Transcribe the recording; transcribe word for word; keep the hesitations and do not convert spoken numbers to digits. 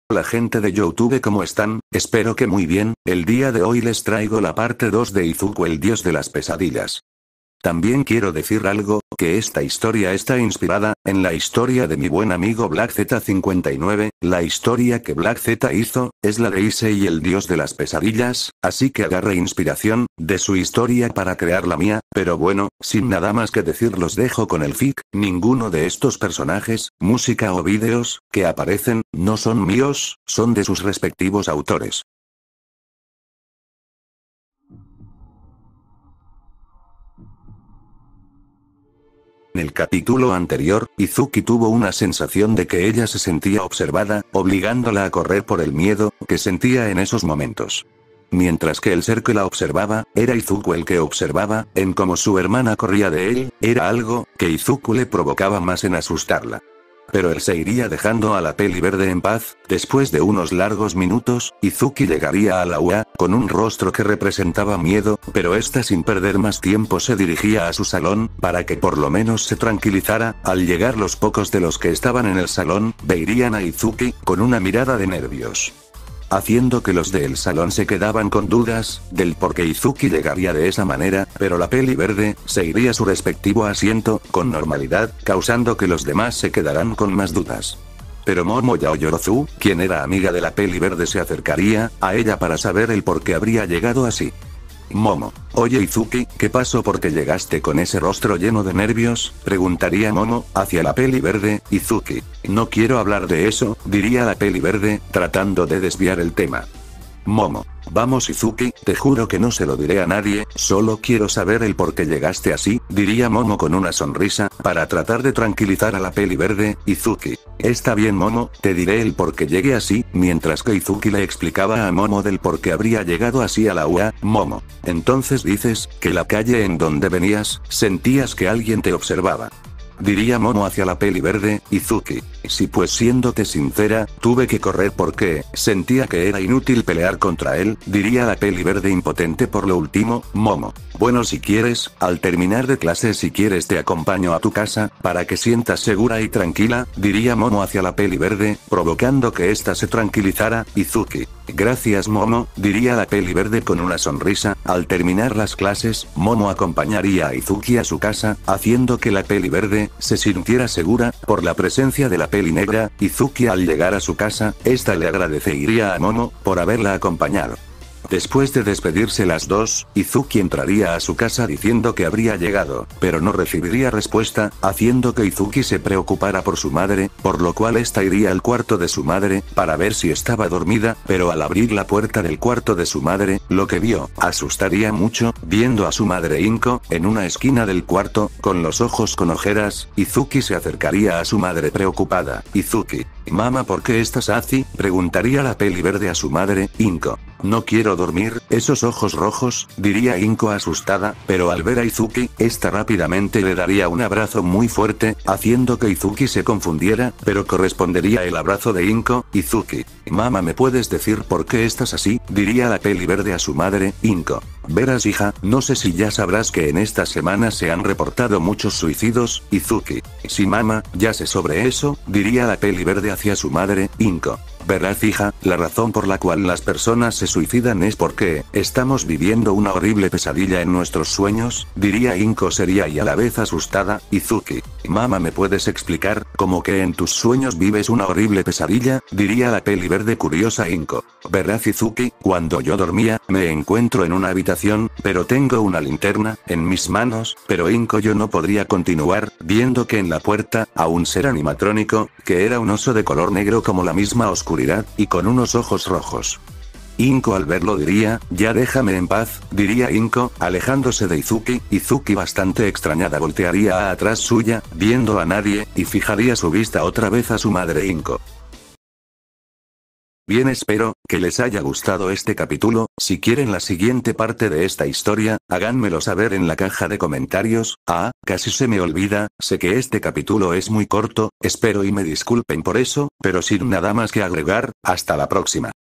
Hola gente de YouTube, ¿cómo están? Espero que muy bien. El día de hoy les traigo la parte dos de Izuku, el dios de las pesadillas. También quiero decir algo, que esta historia está inspirada en la historia de mi buen amigo Black Z cincuenta y nueve, la historia que Black Z hizo, es la de Issei, el dios de las pesadillas, así que agarre inspiración de su historia para crear la mía, pero bueno, sin nada más que decir los dejo con el fic. Ninguno de estos personajes, música o vídeos, que aparecen, no son míos, son de sus respectivos autores. En el capítulo anterior, Izuki tuvo una sensación de que ella se sentía observada, obligándola a correr por el miedo que sentía en esos momentos. Mientras que el ser que la observaba, era Izuku el que observaba, en cómo su hermana corría de él, era algo que Izuku le provocaba más en asustarla. Pero él se iría dejando a la peli verde en paz. Después de unos largos minutos, Izuki llegaría a la U A, con un rostro que representaba miedo, pero esta sin perder más tiempo se dirigía a su salón, para que por lo menos se tranquilizara. Al llegar los pocos de los que estaban en el salón, verían a Izuki, con una mirada de nervios. Haciendo que los del salón se quedaban con dudas, del por qué Izuki llegaría de esa manera, pero la peli verde, se iría a su respectivo asiento, con normalidad, causando que los demás se quedaran con más dudas. Pero Momo Yaoyorozu, quien era amiga de la peli verde, se acercaría a ella para saber el por qué habría llegado así. Momo: oye Izuki, ¿qué pasó? ¿Por qué llegaste con ese rostro lleno de nervios?, preguntaría Momo, hacia la peli verde. Izuki: no quiero hablar de eso, diría la peli verde, tratando de desviar el tema. Momo: vamos Izuki, te juro que no se lo diré a nadie, solo quiero saber el por qué llegaste así, diría Momo con una sonrisa, para tratar de tranquilizar a la peli verde. Izuki: está bien Momo, te diré el por qué llegué así, mientras que Izuki le explicaba a Momo del por qué habría llegado así a la U A. Momo: entonces dices, que la calle en donde venías, sentías que alguien te observaba. Diría Momo hacia la peli verde. Izuki: sí, pues siéndote sincera, tuve que correr porque sentía que era inútil pelear contra él, diría la peli verde impotente por lo último. Momo: bueno, si quieres, al terminar de clase, si quieres te acompaño a tu casa, para que sientas segura y tranquila, diría Momo hacia la peli verde, provocando que ésta se tranquilizara. Izuki: gracias Momo, diría la peli verde con una sonrisa. Al terminar las clases, Momo acompañaría a Izuki a su casa, haciendo que la peli verde se sintiera segura por la presencia de la peli negra. Izuki al llegar a su casa, esta le agradecería a Momo por haberla acompañado. Después de despedirse las dos, Izuki entraría a su casa diciendo que habría llegado, pero no recibiría respuesta, haciendo que Izuki se preocupara por su madre, por lo cual esta iría al cuarto de su madre, para ver si estaba dormida, pero al abrir la puerta del cuarto de su madre, lo que vio, asustaría mucho, viendo a su madre Inko, en una esquina del cuarto, con los ojos con ojeras. Izuki se acercaría a su madre preocupada. Izuki: mamá, ¿por qué estás así?, preguntaría la peli verde a su madre. Inko: no quiero dormir, esos ojos rojos, diría Inko asustada, pero al ver a Izuki, esta rápidamente le daría un abrazo muy fuerte, haciendo que Izuki se confundiera, pero correspondería el abrazo de Inko. Izuki: mamá, ¿me puedes decir por qué estás así?, diría la peli verde a su madre. Inko: verás hija, no sé si ya sabrás que en estas semanas se han reportado muchos suicidios. Izuki: sí mamá, ya sé sobre eso, diría la peli verde hacia su madre. Inko: verás hija, la razón por la cual las personas se suicidan es porque estamos viviendo una horrible pesadilla en nuestros sueños, diría Inko seria y a la vez asustada. Izuki: mamá, ¿me puedes explicar cómo que en tus sueños vives una horrible pesadilla?, diría la peli verde curiosa. Inko: verás Izuki, cuando yo dormía, me encuentro en una habitación, pero tengo una linterna en mis manos, pero Inko yo no podría continuar, viendo que en la puerta, a un ser animatrónico, que era un oso de color negro como la misma oscuridad, y con unos ojos rojos. Inko al verlo diría: ya déjame en paz, diría Inko, alejándose de Izuki. Izuki bastante extrañada voltearía a atrás suya, viendo a nadie, y fijaría su vista otra vez a su madre Inko. Bien, espero que les haya gustado este capítulo. Si quieren la siguiente parte de esta historia, háganmelo saber en la caja de comentarios. Ah, casi se me olvida, sé que este capítulo es muy corto, espero y me disculpen por eso, pero sin nada más que agregar, hasta la próxima.